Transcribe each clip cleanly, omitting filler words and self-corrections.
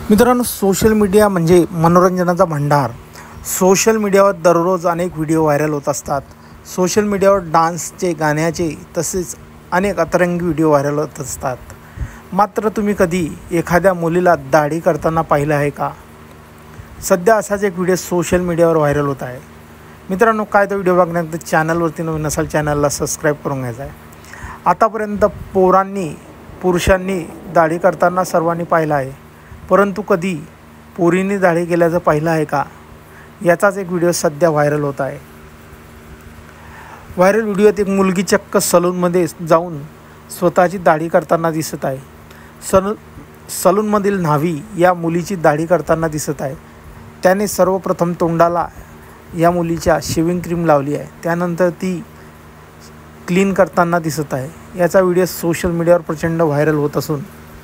मित्रांनो, social media म्हणजे मनोरंजनाचा भंडार। सोशल मीडियावर दररोज अनेक व्हिडिओ व्हायरल होत असतात। सोशल मीडियावर डान्सचे, गाण्याचे तसेच अनेक अतरंगी व्हिडिओ व्हायरल होत असतात। मात्र तुम्ही कधी एखाद्या मुलीला दाढी करताना पाहिलं आहे का? सध्या असाच एक व्हिडिओ सोशल मीडियावर व्हायरल होत आहे। मित्रांनो, काय तो व्हिडिओ बघण्यासाठी चॅनलवरती नवीन असाल चॅनलला सबस्क्राईब करून घ्यायचा आहे। आतापर्यंत पुरुषांनी दाढी करताना सर्वांनी पाहिलं आहे, परंतु कधी पोरींनी दाढी केल्याचं पाहिलं आहे का? याचाच एक व्हिडिओ सध्या व्हायरल होत आहे। व्हायरल व्हिडिओत एक मुलगी चक्क सलूनमध्ये जाऊन स्वतःची दाढी करताना दिसत आहे। सलूनमधील न्हावी या मुलीची दाढी करताना दिसत आहे। त्याने सर्वप्रथम तोंडाला या मुलीच्या शेविंग क्रीम लावली आहे, त्यानंतर ती क्लीन करताना दिसत आहे। याचा व्हिडिओ सोशल मीडियावर प्रचंड व्हायरल होत असून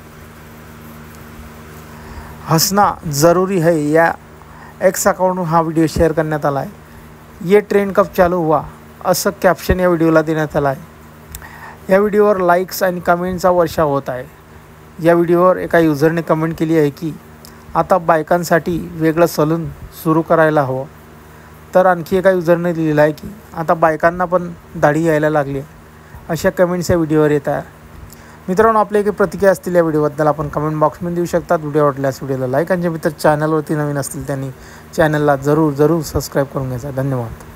हंसना ज़रूरी है या एक्स अकाउंटवरून हा व्हिडिओ शेअर करण्यात आला आहे। ये ट्रेंड कब चालू हुआ असं कॅप्शन या व्हिडिओला देण्यात आलं आहे। या व्हिडिओवर लाईक्स आणि कमेंटचा वर्षाव होत आहे। या व्हिडिओवर एका युजरने कमेंट केली आहे की आता बायकांसाठी वेगळं सलून सुरू करायला हवं। तर आणखी एका युजरने लिहिलं आहे की आता बायकांना पण दाढी यायला लागली आहे। अशा कमेंट्स या व्हिडिओवर येत आहे। मित्रांनो, आपल्या काही प्रतिक्रिया असतील या व्हिडिओबद्दल आपण कमेंट बॉक्समध्ये देऊ शकतात। व्हिडिओ आवडल्यास व्हिडिओला लाईक आणि जे मित्र चॅनलवरती नवीन असतील त्यांनी चॅनलला जरूर सबस्क्राईब करून घ्यायचा। धन्यवाद।